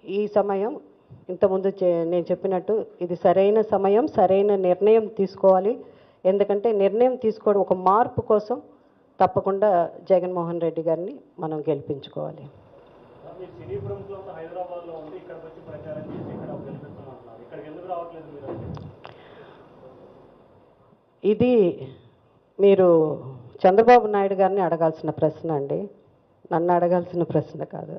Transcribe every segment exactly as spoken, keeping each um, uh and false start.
ఈ సమయం ఇంతకుముందు నేను చెప్పినట్టు ఇది సరైన సమయం, సరైన నిర్ణయం తీసుకోవాలి. ఎందుకంటే నిర్ణయం తీసుకోవడం ఒక మార్పు కోసం తప్పకుండా జగన్మోహన్ రెడ్డి గారిని మనం గెలిపించుకోవాలి. ఇది మీరు చంద్రబాబు నాయుడు గారిని అడగాల్సిన ప్రశ్న అండి, నన్ను అడగాల్సిన ప్రశ్న కాదు.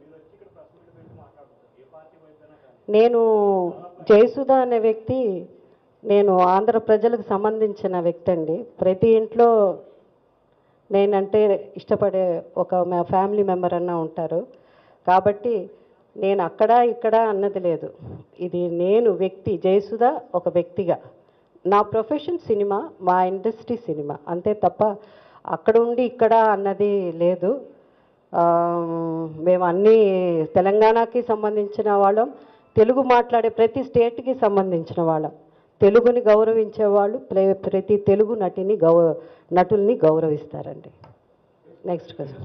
నేను జయసుధ అనే వ్యక్తి, నేను ఆంధ్ర ప్రజలకు సంబంధించిన వ్యక్తి అండి. ప్రతి ఇంట్లో నేనంటే ఇష్టపడే ఒక మా ఫ్యామిలీ మెంబర్ అన్న ఉంటారు. కాబట్టి నేను అక్కడ ఇక్కడ అన్నది లేదు. ఇది నేను వ్యక్తి జయసుధ ఒక వ్యక్తిగా, నా ప్రొఫెషన్ సినిమా, మా ఇండస్ట్రీ సినిమా, అంతే తప్ప అక్కడ ఉండి ఇక్కడ అన్నది లేదు. మేము అన్నీ తెలంగాణకి సంబంధించిన వాళ్ళం, తెలుగు మాట్లాడే ప్రతి స్టేట్కి సంబంధించిన వాళ్ళం. తెలుగుని గౌరవించే వాళ్ళు ప్రతి తెలుగు నటిని గౌ నటుల్ని గౌరవిస్తారండి. Next question.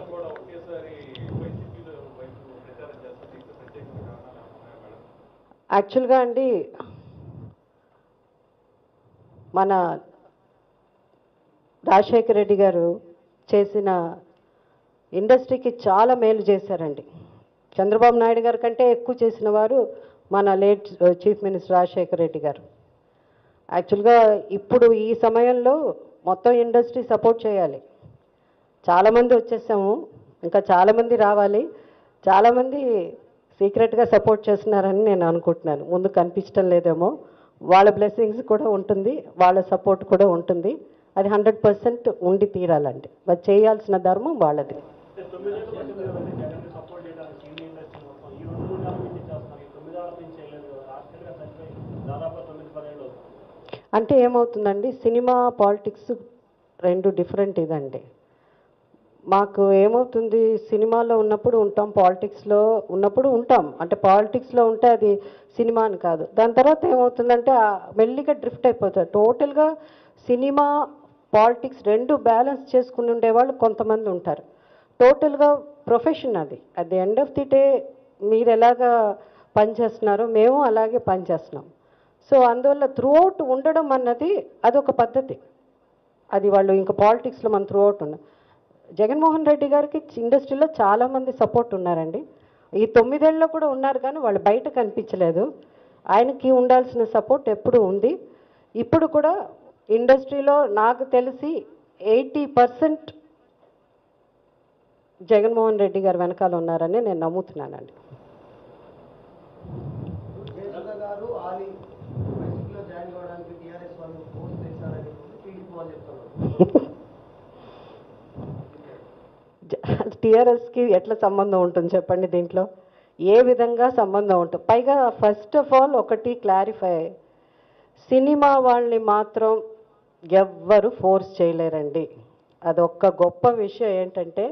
యాక్చువల్గా అండి, మన రాజశేఖర రెడ్డి గారు చేసిన ఇండస్ట్రీకి చాలా మేలు చేశారండి. చంద్రబాబు నాయుడు గారి కంటే ఎక్కువ చేసిన వారు మన late chief minister Rajasekhara Reddy గారు. యాక్చువల్గా ఇప్పుడు ఈ సమయంలో మొత్తం ఇండస్ట్రీ సపోర్ట్ చేయాలి. చాలామంది వచ్చేసాము, ఇంకా చాలామంది రావాలి. చాలామంది సీక్రెట్గా సపోర్ట్ చేస్తున్నారని నేను అనుకుంటున్నాను. ముందు కనిపించడం లేదేమో, వాళ్ళ బ్లెస్సింగ్స్ కూడా ఉంటుంది, వాళ్ళ సపోర్ట్ కూడా ఉంటుంది. అది హండ్రెడ్ పర్సెంట్ ఉండి తీరాలండి. అది చేయాల్సిన ధర్మం వాళ్ళది. అంటే ఏమవుతుందండి, సినిమా పాలిటిక్స్ రెండు డిఫరెంట్ ఇదండి. మాకు ఏమవుతుంది, సినిమాలో ఉన్నప్పుడు ఉంటాం, పాలిటిక్స్లో ఉన్నప్పుడు ఉంటాం. అంటే పాలిటిక్స్లో ఉంటే అది సినిమా అని కాదు. దాని తర్వాత ఏమవుతుందంటే మెల్లిగా డ్రిఫ్ట్ అయిపోతుంది. టోటల్గా సినిమా పాలిటిక్స్ రెండు బ్యాలెన్స్ చేసుకుని ఉండేవాళ్ళు కొంతమంది ఉంటారు. టోటల్గా ప్రొఫెషన్ అది. At the end of the day మీరు ఎలాగా పనిచేస్తున్నారో మేము అలాగే పనిచేస్తున్నాం. సో అందువల్ల త్రూఅవుట్ ఉండడం అన్నది అదొక పద్ధతి. అది వాళ్ళు ఇంకా పాలిటిక్స్లో మన త్రూఅవుట్ ఉన్న జగన్మోహన్ రెడ్డి గారికి ఇండస్ట్రీలో చాలామంది సపోర్ట్ ఉన్నారండి. ఈ తొమ్మిదేళ్ళలో కూడా ఉన్నారు, కానీ వాళ్ళు బయట కనిపించలేదు. ఆయనకి ఉండాల్సిన సపోర్ట్ ఎప్పుడు ఉంది. ఇప్పుడు కూడా ఇండస్ట్రీలో నాకు తెలిసి ఎయిటీ పర్సెంట్ జగన్మోహన్ రెడ్డి గారు వెనకాల ఉన్నారని నేను నమ్ముతున్నానండి. టీఆర్ఎస్కి ఎట్లా సంబంధం ఉంటుంది చెప్పండి, దీంట్లో ఏ విధంగా సంబంధం ఉంటుంది? పైగా ఫస్ట్ ఆఫ్ ఆల్ ఒకటి క్లారిఫై, సినిమా వాళ్ళని మాత్రం ఎవ్వరు ఫోర్స్ చేయలేరండి. అదొక్క గొప్ప విషయం. ఏంటంటే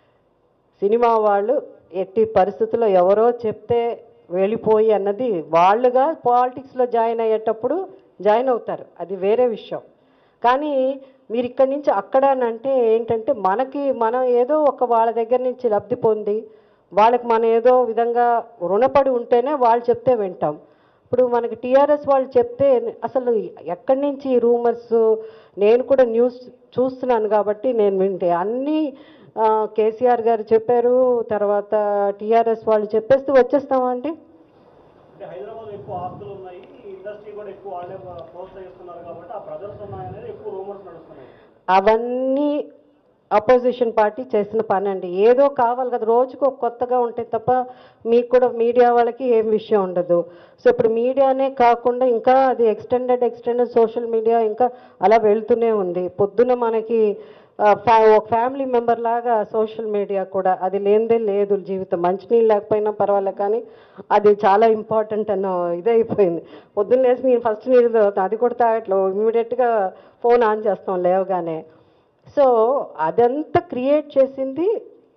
సినిమా వాళ్ళు ఎట్టి పరిస్థితుల్లో ఎవరో చెప్తే వెళ్ళిపోయి అన్నది, వాళ్ళుగా పాలిటిక్స్లో జాయిన్ అయ్యేటప్పుడు జాయిన్ అవుతారు, అది వేరే విషయం. కానీ మీరు ఇక్కడి నుంచి అక్కడ అంటే ఏంటంటే మనకి మనం ఏదో ఒక వాళ్ళ దగ్గర నుంచి లబ్ధి పొంది వాళ్ళకి మనం ఏదో విధంగా రుణపడి ఉంటేనే వాళ్ళు చెప్తే వింటాం. ఇప్పుడు మనకి టీఆర్ఎస్ వాళ్ళు చెప్తే అసలు ఎక్కడి నుంచి రూమర్స్, నేను కూడా న్యూస్ చూస్తున్నాను కాబట్టి నేను వింటే అన్నీ కేసీఆర్ గారు చెప్పారు, తర్వాత టీఆర్ఎస్ వాళ్ళు చెప్పేస్తూ వచ్చేస్తామా అండి. హైదరాబాద్ ఎక్కువ ఆస్తులు ఉన్నాయి, ఇండస్ట్రీ కూడా ఎక్కువ వాళ్ళే ప్రోత్సహిస్తున్నారు కాబట్టి ఆ ప్రజర్స్ ఉన్నాయనేది ఎక్కువ రూమర్స్ నడుస్తున్నాయి. అవన్నీ అపోజిషన్ పార్టీ చేసిన పని అండి. ఏదో కావాలి కదా, రోజుకు ఒక కొత్తగా ఉంటే తప్ప మీకు కూడా మీడియా వాళ్ళకి ఏం విషయం ఉండదు. సో ఇప్పుడు మీడియానే కాకుండా ఇంకా అది ఎక్స్టెండెడ్ ఎక్స్టెండెడ్ సోషల్ మీడియా ఇంకా అలా వెళ్తూనే ఉంది. పొద్దున మనకి ఒక ఫ్యామిలీ మెంబర్ లాగా సోషల్ మీడియా కూడా, అది లేనిదే లేదు జీవితం. మంచినీళ్ళు లేకపోయినా పర్వాలేదు, కానీ అది చాలా ఇంపార్టెంట్ అన్న ఇదైపోయింది. పొద్దున్న లేసి మీరు ఫస్ట్ నీళ్ళు తాగుతాం, అది కూడా తాగట్లో ఇమీడియట్గా ఫోన్ ఆన్ చేస్తాం లేవగానే. సో అదంతా క్రియేట్ చేసింది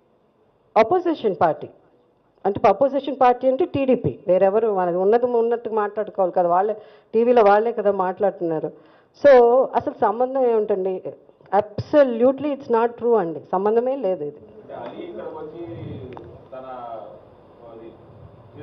అపోజిషన్ పార్టీ. అంటే అపోజిషన్ పార్టీ అంటే టీడీపీ, వేరెవరు మనది ఉన్నది ఉన్నట్టు మాట్లాడుకోవాలి కదా, వాళ్ళే టీవీలో వాళ్ళే కదా మాట్లాడుతున్నారు. సో అసలు సంబంధం ఏముంటుంది? అబ్సల్యూట్లీ ఇట్స్ నాట్ ట్రూ అండి, సంబంధమే లేదు. ఇది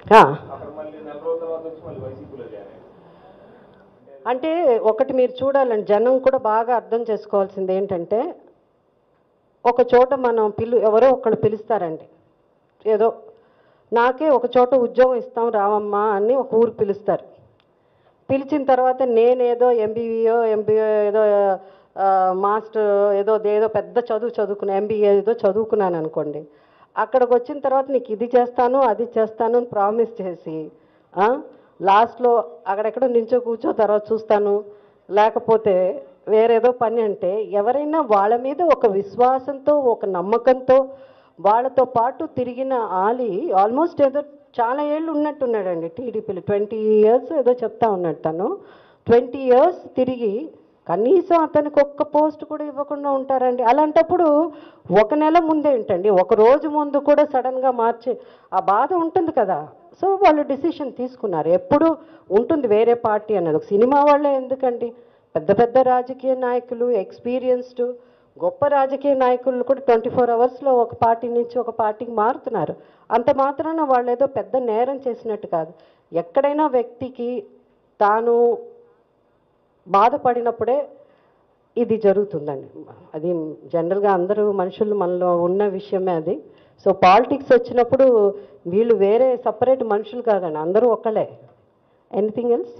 అంటే ఒకటి మీరు చూడాలండి, జనం కూడా బాగా అర్థం చేసుకోవాల్సింది ఏంటంటే, ఒక చోట మనం పిలు ఎవరో ఒకళ్ళు పిలుస్తారండి, ఏదో నాకే ఒక చోట ఉద్యోగం ఇస్తాం రావమ్మా అని ఒక ఊరు పిలుస్తారు. పిలిచిన తర్వాత నేనేదో ఎంబీఏ ఎంబీఏ ఏదో మాస్టర్ ఏదో ఏదో పెద్ద చదువు చదువుకున్నా, ఎంబీఏ ఏదో చదువుకున్నాను అనుకోండి. అక్కడికి వచ్చిన తర్వాత నీకు ఇది చేస్తాను అది చేస్తాను అని ప్రామిస్ చేసి లాస్ట్లో అక్కడెక్కడో నించో కూర్చో తర్వాత చూస్తాను లేకపోతే వేరేదో పని అంటే, ఎవరైనా వాళ్ళ మీద ఒక విశ్వాసంతో ఒక నమ్మకంతో వాళ్ళతో పాటు తిరిగిన ఆలి ఆల్మోస్ట్ ఏదో చాలా ఏళ్ళు ఉన్నట్టున్నాడండి టీడీపీలో, ట్వంటీ ఇయర్స్ ఏదో చెప్తా ఉన్నాడు తను. ట్వంటీ ఇయర్స్ తిరిగి కనీసం అతనికి ఒక్క పోస్ట్ కూడా ఇవ్వకుండా ఉంటారండి. అలాంటప్పుడు ఒక నెల ముందే ఏంటండి, ఒక రోజు ముందు కూడా సడన్గా మార్చే ఆ బాధ ఉంటుంది కదా. సో వాళ్ళు డిసిషన్ తీసుకున్నారు. ఎప్పుడు ఉంటుంది వేరే పార్టీ అన్నది, ఒక సినిమా వాళ్ళే ఎందుకండి, పెద్ద పెద్ద రాజకీయ నాయకులు ఎక్స్పీరియన్స్డ్ గొప్ప రాజకీయ నాయకులు కూడా ట్వంటీ ఫోర్ అవర్స్లో ఒక పార్టీ నుంచి ఒక పార్టీకి మారుతున్నారు. అంత మాత్రాన వాళ్ళు ఏదో పెద్ద నేరం చేసినట్టు కాదు. ఎక్కడైనా వ్యక్తికి తాను బాధపడినప్పుడే ఇది జరుగుతుందండి. అది జనరల్గా అందరూ మనుషులు మనలో ఉన్న విషయమే అది. సో పాలిటిక్స్ వచ్చినప్పుడు వీళ్ళు వేరే సపరేట్ మనుషులు కాదండి, అందరూ ఒక్కలే. Anything else?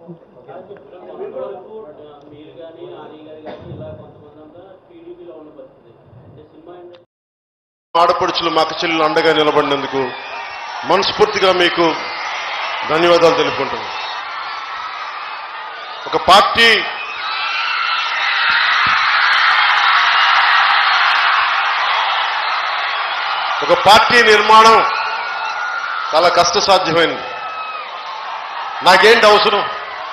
ఆడపడుచులు మాకు చెల్లెలు అండగా నిలబడినందుకు మనస్ఫూర్తిగా మీకు ధన్యవాదాలు తెలుపుకుంటున్నాను. ఒక పార్టీ ఒక పార్టీ నిర్మాణం చాలా కష్టసాధ్యమైంది. నాకేంటి అవసరం?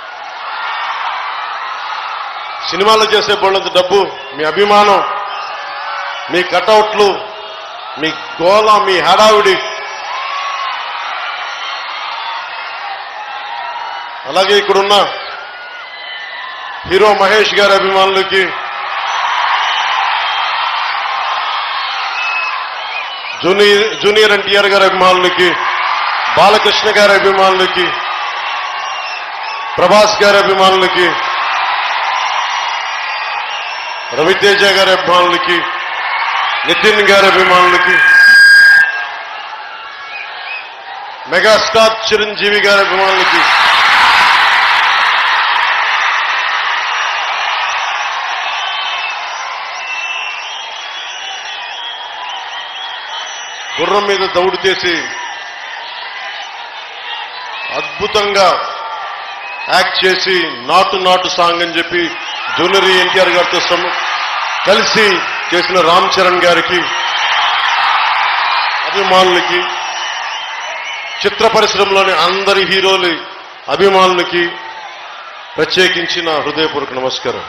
సినిమాలో చేసే బోళ్ళంత డబ్బు, మీ అభిమానం, మీ కటౌట్లు, మీ గోళ, మీ హడావిడి, అలాగే ఇక్కడున్న హీరో మహేష్ గారి అభిమానులకి, జూనియర్ జూనియర్ ఎన్టీఆర్ గారి అభిమానులకి, బాలకృష్ణ గారి అభిమానులకి, ప్రభాస్ గారి అభిమానులకి, రవితేజ గారి అభిమానులకి, నితిన్ గారి అభిమానులకి, మెగాస్టార్ చిరంజీవి గారి అభిమానులకి, గుర్రం మీద దౌడు చేసి అద్భుతంగా యాక్ట్ చేసి నాటు నాటు సాంగ్ అని చెప్పి జూనియర్ ఎన్టీఆర్ గారితో కలిసి చేసిన రామ్ చరణ్ గారికి, అభిమానులకి, చిత్ర పరిశ్రమలోని అందరి హీరోలు అభిమానులకి ప్రత్యేకించి నా హృదయపూర్వక నమస్కారం.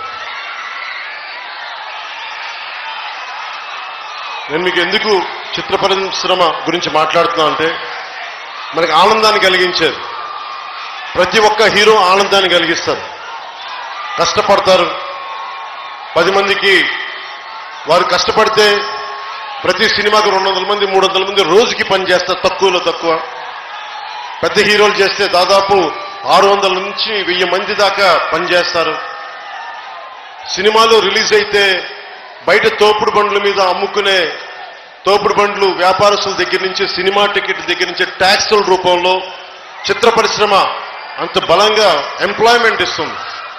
నేను మీకు ఎందుకు చిత్ర పరిశ్రమ గురించి మాట్లాడుతున్నా అంటే, మనకి ఆనందాన్ని కలిగించేది. ప్రతి ఒక్క హీరో ఆనందాన్ని కలిగిస్తారు, కష్టపడతారు. పది మందికి వారు కష్టపడితే ప్రతి సినిమాకి రెండు వందల మంది మూడు వందల మంది రోజుకి పనిచేస్తారు, తక్కువలో తక్కువ. పెద్ద హీరోలు చేస్తే దాదాపు ఆరు వందల నుంచి వెయ్యి మంది దాకా పనిచేస్తారు. సినిమాలు రిలీజ్ అయితే బయట తోపుడు బండ్ల మీద అమ్ముకునే తోపుడు బండ్లు వ్యాపారస్తుల దగ్గర నుంచి, సినిమా టికెట్ దగ్గర నుంచి ట్యాక్సుల రూపంలో చిత్ర పరిశ్రమ అంత బలంగా ఎంప్లాయ్మెంట్ ఇస్తుంది.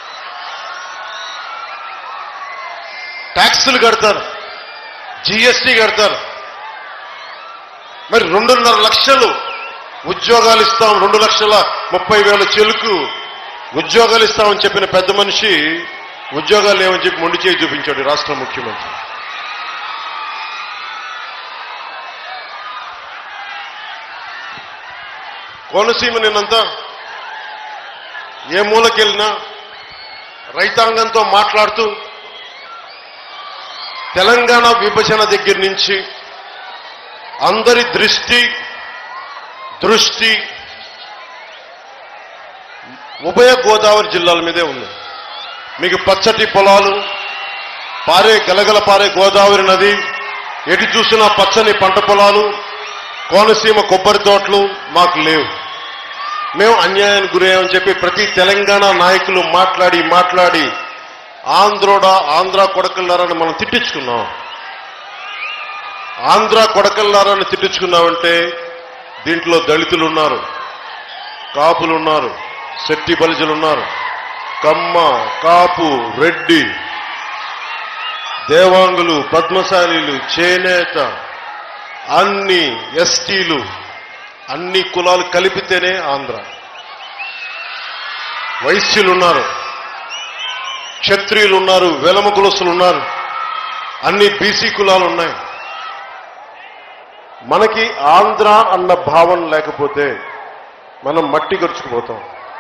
ట్యాక్సులు కడతారు, జిఎస్టీ కడతారు. మరి రెండున్నర లక్షలు ఉద్యోగాలు ఇస్తాం, రెండు లక్షల ముప్పై వేల చెలుకు ఉద్యోగాలు ఇస్తామని చెప్పిన పెద్ద మనిషి ఉద్యోగాలు ఏమని చెప్పి మొండి చేయి చూపించాడు రాష్ట్ర ముఖ్యమంత్రి. కోనసీమ నిన్నంతా ఏ మూలకెళ్ళినా రైతాంగంతో మాట్లాడుతూ తెలంగాణ విభజన దగ్గర నుంచి అందరి దృష్టి దృష్టి ఉభయ గోదావరి జిల్లాల మీదే ఉంది. మీకు పచ్చటి పొలాలు, పారే గలగల పారే గోదావరి నది, ఎటు చూసినా పచ్చని పంట పొలాలు, కోనసీమ కొబ్బరి తోటలు మాకు లేవు. మేము అన్యాయానికి గురయ్యామని చెప్పి ప్రతి తెలంగాణ నాయకులు మాట్లాడి మాట్లాడి ఆంధ్రోడా ఆంధ్ర కొడకల్లారని మనం తిట్టించుకున్నాం. ఆంధ్ర కొడకల్లారని తిట్టించుకున్నామంటే దీంట్లో దళితులు ఉన్నారు, కాపులు ఉన్నారు, శెట్టి బలిజలు ఉన్నారు, కమ్మ, కాపు, రెడ్డి, దేవాంగులు, పద్మశాలీలు, చేనేత, అన్ని ఎస్టీలు, అన్ని కులాలు కలిపితేనే ఆంధ్ర. వైశ్యులు ఉన్నారు, క్షత్రియులు ఉన్నారు, వెలమ కులస్తులు ఉన్నారు, అన్ని బీసీ కులాలు ఉన్నాయి. మనకి ఆంధ్ర అన్న భావన లేకపోతే మనం మట్టి గరుచుకుపోతాం.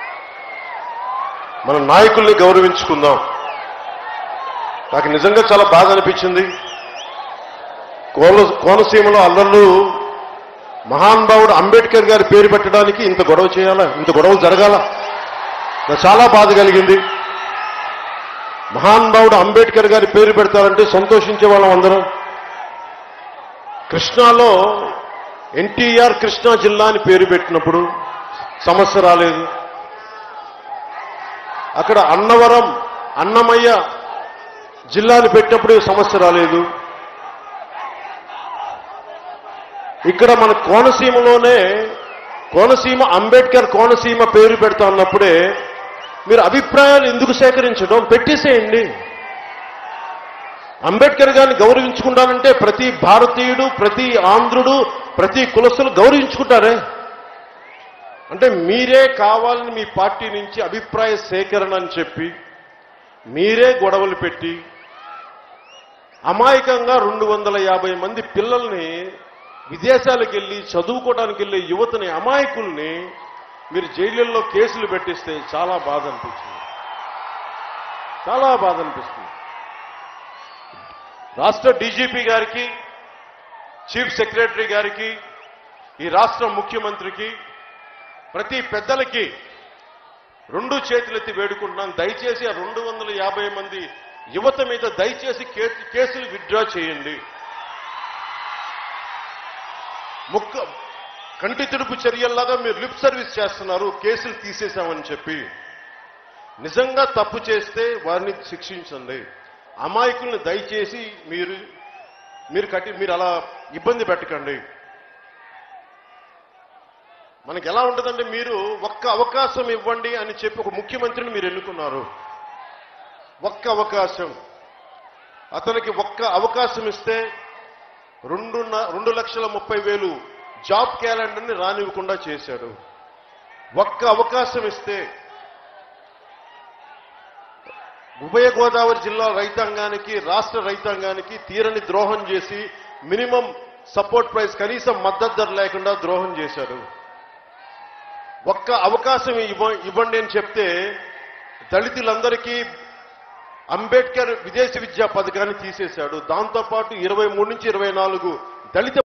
మన నాయకుల్ని గౌరవించుకుందాం. నాకు నిజంగా చాలా బాధ అనిపించింది. కోన కోనసీమలో అల్లర్లు మహానుభావుడు అంబేద్కర్ గారి పేరు పెట్టడానికి ఇంత గొడవ చేయాలా, ఇంత గొడవలు జరగాల? నాకు చాలా బాధ కలిగింది. మహానుభావుడు అంబేద్కర్ గారి పేరు పెడతారంటే సంతోషించే వాళ్ళం అందరం. కృష్ణాలో ఎన్టీఆర్ కృష్ణా జిల్లా అని పేరు పెట్టినప్పుడు సమస్య రాలేదు. అక్కడ అన్నవరం అన్నమయ్య జిల్లాని పెట్టినప్పుడు సమస్య రాలేదు. ఇక్కడ మన కోనసీమలోనే కోనసీమ అంబేద్కర్ కోనసీమ పేరు పెడతా ఉన్నప్పుడే మీరు అభిప్రాయాలు ఎందుకు సేకరించడం? పెట్టేసేయండి. అంబేద్కర్ గారిని గౌరవించుకుంటానంటే ప్రతి భారతీయుడు, ప్రతి ఆంధ్రుడు, ప్రతి కులస్తులు గౌరవించుకుంటారే. అంటే మీరే కావాలని మీ పార్టీ నుంచి అభిప్రాయ సేకరణ అని చెప్పి మీరే గొడవలు పెట్టి అమాయకంగా రెండు వందల యాభై మంది పిల్లల్ని విదేశాలకు వెళ్ళి చదువుకోవడానికి వెళ్ళే యువతని, అమాయకుల్ని మీరు జైళ్ళల్లో కేసులు పెట్టిస్తే చాలా బాధ అనిపిస్తుంది. చాలా బాధ అనిపిస్తుంది. రాష్ట్ర డీజీపీ గారికి, చీఫ్ సెక్రటరీ గారికి, ఈ రాష్ట్ర ముఖ్యమంత్రికి, ప్రతి పెద్దలకి రెండు చేతులెత్తి వేడుకుంటున్నాను. దయచేసి ఆ రెండు వందల యాభై మంది యువత మీద దయచేసి కేసులు విత్డ్రా చేయండి. ముక్క కంటి తుడుపు చర్యల్లాగా మీరు లిప్ సర్వీస్ చేస్తున్నారు, కేసులు తీసేశామని చెప్పి. నిజంగా తప్పు చేస్తే వారిని శిక్షించండి. అమాయకుల్ని దయచేసి మీరు మీరు కట్టి మీరు అలా ఇబ్బంది పెట్టకండి. మనకి ఎలా ఉంటుందంటే, మీరు ఒక్క అవకాశం ఇవ్వండి అని చెప్పి ఒక ముఖ్యమంత్రిని మీరు ఎన్నుకున్నారు. ఒక్క అవకాశం, అతనికి ఒక్క అవకాశం ఇస్తే రెండు రెండు లక్షల ముప్పై వేలు జాబ్ క్యాలెండర్ని రానివ్వకుండా చేశాడు. ఒక్క అవకాశం ఇస్తే ఉభయ గోదావరి జిల్లా రైతాంగానికి, రాష్ట్ర రైతాంగానికి తీరని ద్రోహం చేసి మినిమం సపోర్ట్ ప్రైస్, కనీసం మద్దతు ధర లేకుండా ద్రోహం చేశాడు. ఒక్క అవకాశం ఇవ్వ ఇవ్వండి అని చెప్తే దళితులందరికీ అంబేద్కర్ విదేశీ విద్యా పథకాన్ని తీసేశాడు. దాంతోపాటు ఇరవై మూడు నుంచి ఇరవై నాలుగు దళిత